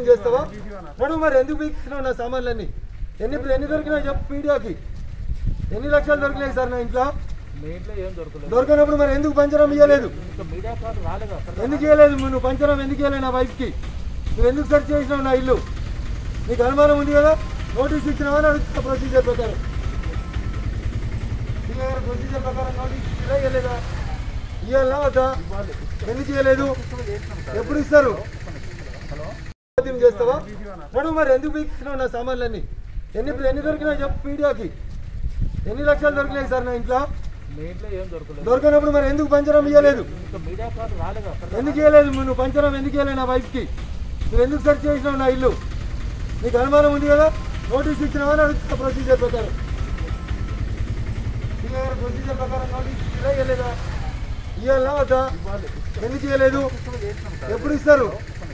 చేస్తావా నడు మరి ఎందుకు పీకిస్తున్నావు నా సామాన్లన్నీ ఎన్ని దొరికినాయి చెప్పు మీడియాకి ఎన్ని లక్షలు దొరికినాయి సార్ నా ఇంట్లో దొరకనప్పుడు మరి ఎందుకు పంచరం ఇవ్వలేదు ఎందుకు ఇవ్వలేదు నువ్వు పంచరం ఎందుకు ఇవ్వలేదు నా వైఫ్కి నువ్వు ఎందుకు సెర్చ్ చేసినావు నా ఇల్లు నీకు అనుమానం ఉంది కదా నోటీస్ ఇచ్చినావని అడుగుతా ప్రొసీజర్ ప్రకారం ప్రొసీజర్ ప్రకారం నోటీస్ ఇచ్చినా ఇవ్వలేదా ఇవ్వాలా వద్దా ఎందుకు ఇవ్వలేదు ఎప్పుడు ఇస్తారు చేస్తావా నడు మరి ఎందుకు పీకిస్తున్నావు నా సామాన్లన్నీ ఎన్ని దొరికినాయి చెప్పు మీడియాకి ఎన్ని లక్షలు దొరికినాయి సార్ నా ఇంట్లో దొరకనప్పుడు మరి ఎందుకు పంచరం ఇవ్వలేదు ఎందుకు ఇవ్వలేదు నువ్వు పంచరం ఎందుకు ఇవ్వలేదు నా వైఫ్కి నువ్వు ఎందుకు సెర్చ్ చేసినావు నా ఇల్లు నీకు అనుమానం ఉంది కదా నోటీస్ ఇచ్చినావని అడుగుతా ప్రొసీజర్ ప్రకారం ప్రొసీజర్ ప్రకారం నోటీస్ ఇచ్చినా ఇవ్వలేదా ఇవ్వాలా వద్దా ఎందుకు ఇవ్వలేదు ఎప్పుడు ఇస్తారు